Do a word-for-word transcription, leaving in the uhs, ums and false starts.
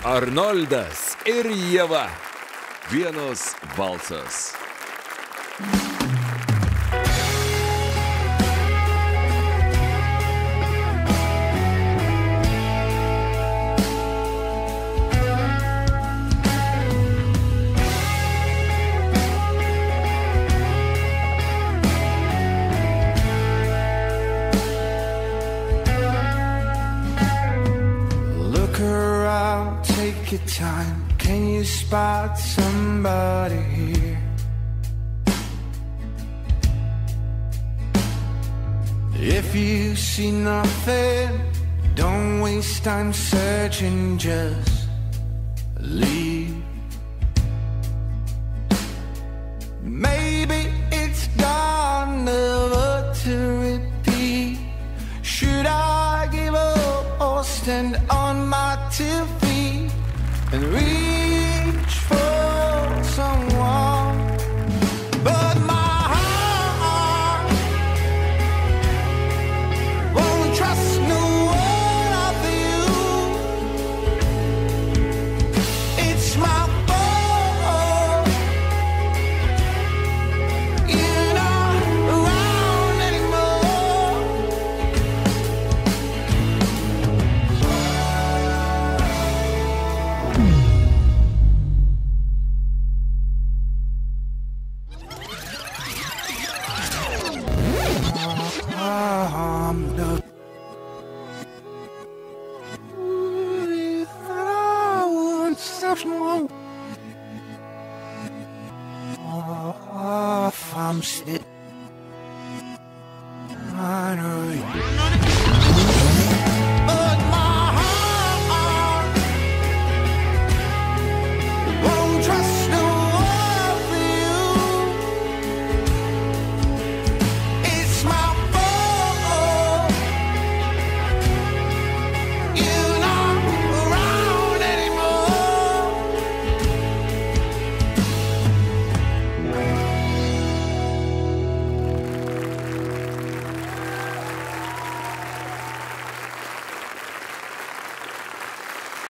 Arnoldas ir Ieva. Vienas balsas. Take your time, can you spot somebody here? If you see nothing, don't waste time searching, just leave. Maybe it's gone, never to repeat. Should I give up or stand on my two feet and reach for someone? But my heart won't trust no one of you. It's my fault you're not around anymore. I'm the I want someone. I'm sick.